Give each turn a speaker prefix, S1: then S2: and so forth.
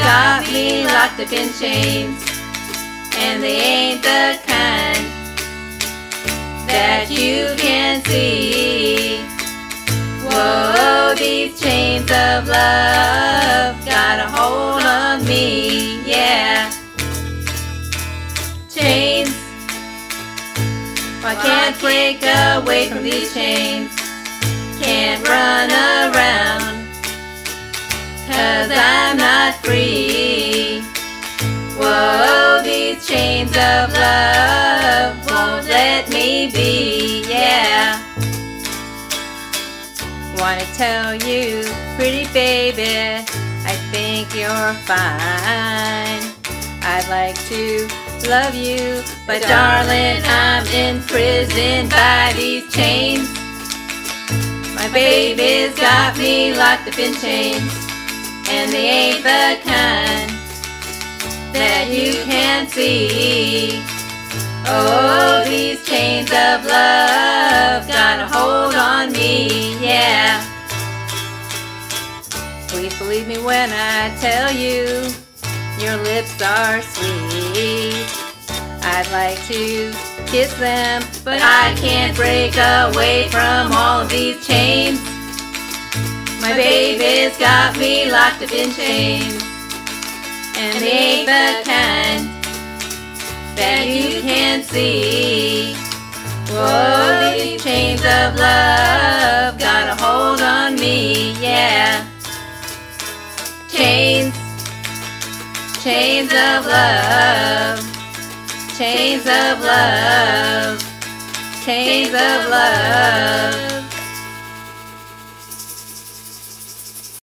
S1: got me locked up in chains, and they ain't the kind that you can see. Whoa, these chains of love got a hold on me, yeah. Chains, I can't break away from these chains, can't run around, 'cause I'm not free. Whoa, these chains of love won't let me be, yeah. Wanna tell you, pretty baby, I think you're fine. I'd like to love you, but darling, I'm imprisoned by these chains. My baby's got me locked up in chains, and they ain't the kind that you can see. Oh, these chains of love got a hold on me, yeah. Please believe me when I tell you, your lips are sweet. I'd like to kiss them, but I can't break away from all of these chains. My baby's got me locked up in chains, and they ain't the kind that you can see. Whoa, these chains of love got a hold on me, yeah. Chains, chains of love, chains of love, chains of love.